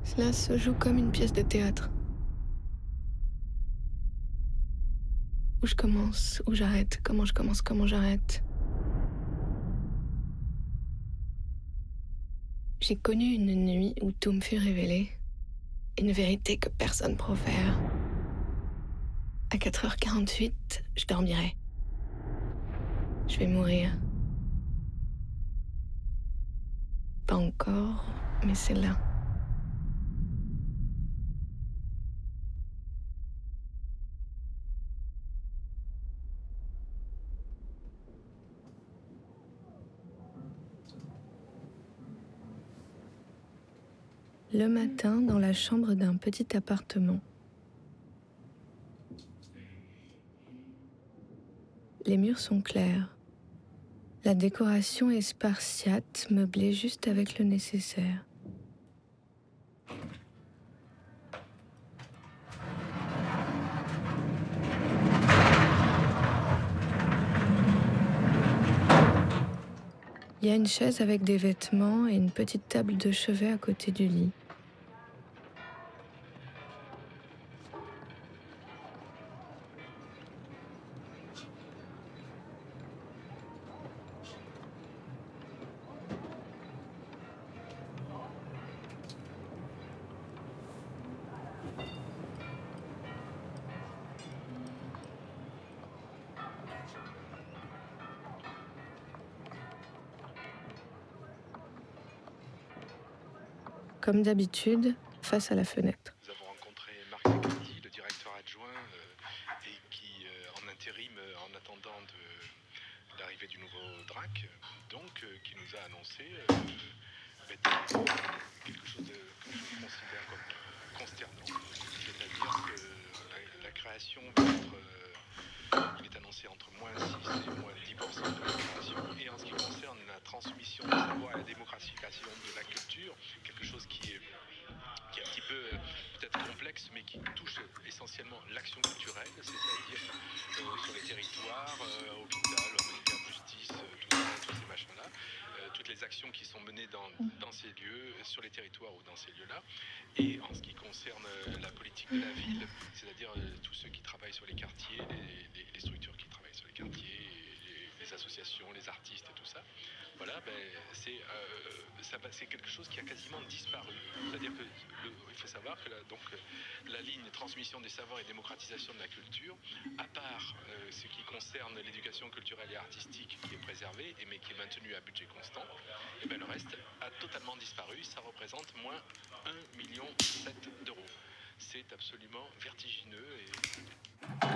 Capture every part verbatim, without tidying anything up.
Cela se joue comme une pièce de théâtre. Où je commence, où j'arrête, comment je commence, comment j'arrête. J'ai connu une nuit où tout me fut révélé. Une vérité que personne profère. À quatre heures quarante-huit, je dormirai. Je vais mourir. Pas encore, mais c'est là. Le matin, dans la chambre d'un petit appartement. Les murs sont clairs. La décoration est spartiate, meublée juste avec le nécessaire. Il y a une chaise avec des vêtements et une petite table de chevet à côté du lit. Comme d'habitude, face à la fenêtre. Nous avons rencontré Marc Sacchetti, le directeur adjoint, euh, et qui, euh, en intérim, euh, en attendant de l'arrivée du nouveau D R A C, donc, euh, qui nous a annoncé euh, ben, quelque chose de, que je considère comme consternant, c'est-à-dire que la, la création va être, euh, il est annoncé entre moins six et moins dix pour cent de la création, et en ce qui concerne la transmission du savoir et la démocratisation de la culture, quelque chose qui est qui est un petit peu euh, peut-être complexe, mais qui touche essentiellement l'action culturelle, c'est-à-dire euh, sur les territoires, euh, hôpital, ministère de justice, euh, tout ça, tous ces machins-là, euh, toutes les actions qui sont menées dans, dans ces lieux, sur les territoires ou dans ces lieux-là. Et en ce qui concerne euh, la politique de la ville, c'est-à-dire euh, tous ceux qui travaillent sur les quartiers, les, les, les structures qui travaillent sur les quartiers, les, les associations, les artistes et tout ça, voilà, ben, c'est euh, c'est quelque chose qui a quasiment disparu. C'est-à-dire que le, il faut savoir que la, donc, la ligne transmission des savoirs et démocratisation de la culture, à part euh, ce qui concerne l'éducation culturelle et artistique qui est préservée, et, mais qui est maintenue à budget constant, et ben, le reste a totalement disparu. Ça représente moins un million sept d'euros. C'est absolument vertigineux. Et...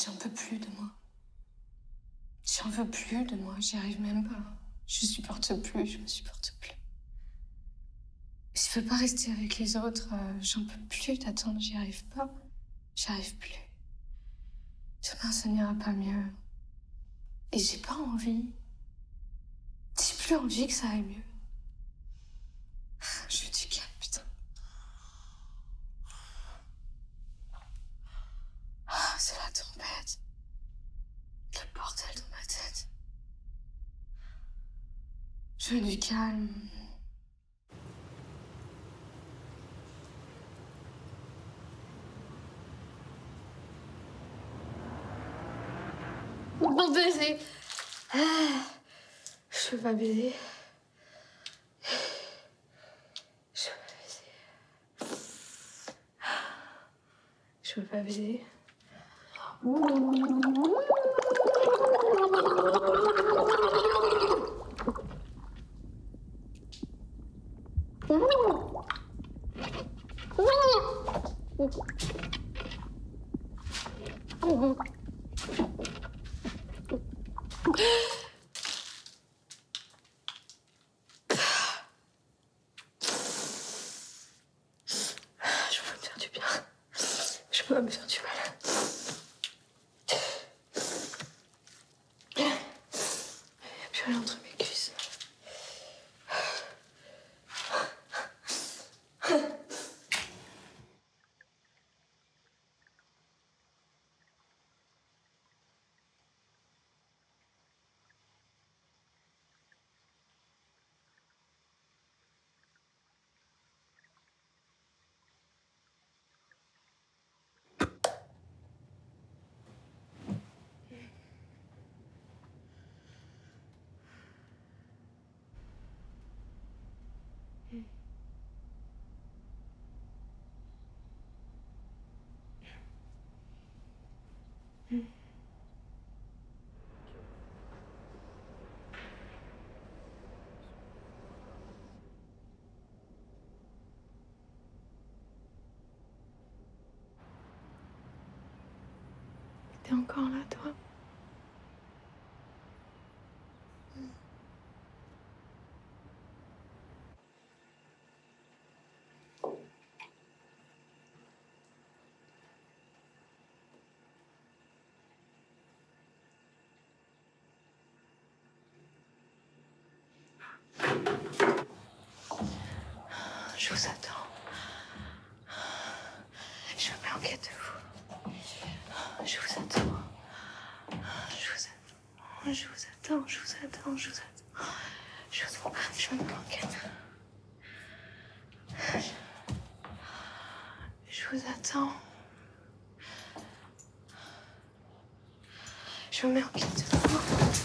J'en peux plus de moi. J'en veux plus de moi, j'y arrive même pas. Je supporte plus, je me supporte plus. Je peux pas rester avec les autres, euh, j'en peux plus d'attendre, j'y arrive pas. J'y arrive plus. Demain, ça n'ira pas mieux. Et j'ai pas envie. J'ai plus envie que ça aille mieux. Je veux du calme, putain. Ah, c'est la tempête. Le bordel dans ma tête. Je veux du calme. Mon baiser. Ah, je peux pas baiser. Je peux pas baiser. Je peux pas baiser. Je veux me faire du bien. Je peux pas me faire du mal. Il n'y a plus rien entre mes cuisses. T'es encore là, toi? Je vous attends. Je me mets en quête de vous. Je vous attends. Je vous attends. Je vous attends. Je vous attends. Je vous attends. Je vous attends. Je me mets en quête. Je vous attends. Je me mets en quête de vous.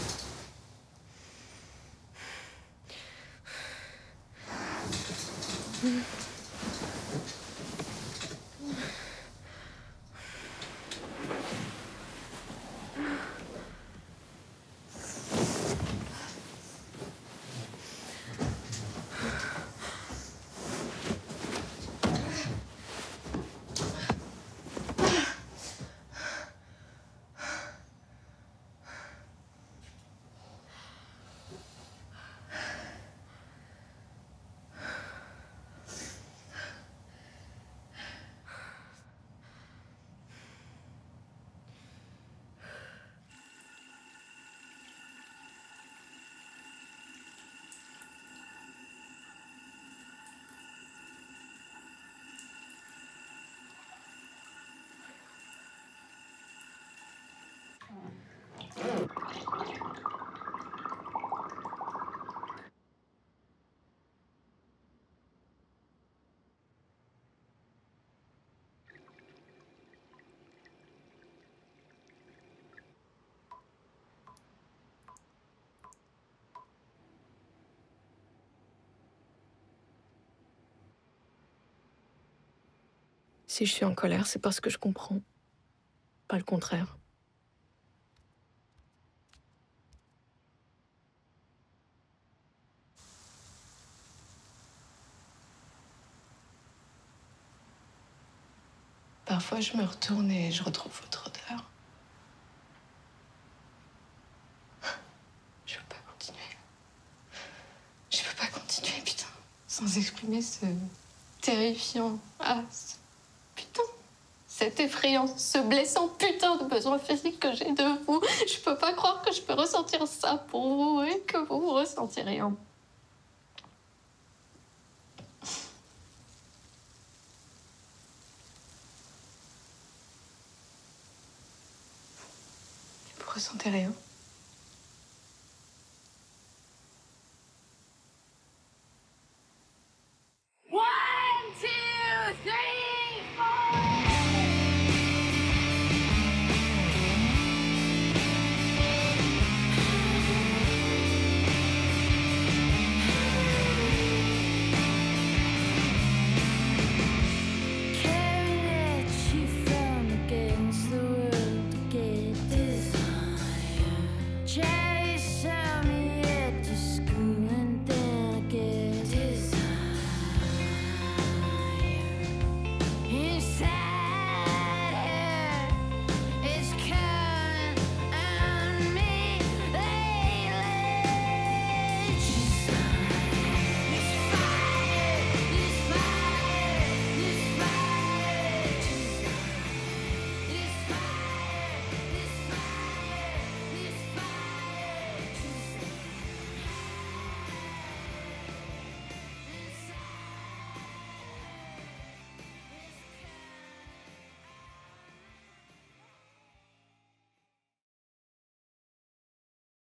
Si je suis en colère, c'est parce que je comprends. Pas le contraire. Parfois, je me retourne et je retrouve votre odeur. Mais ce terrifiant, ah, ce putain, cet effrayant, ce blessant putain de besoin physique que j'ai de vous, je peux pas croire que je peux ressentir ça pour vous et que vous vous ressentez rien. Vous ressentez rien?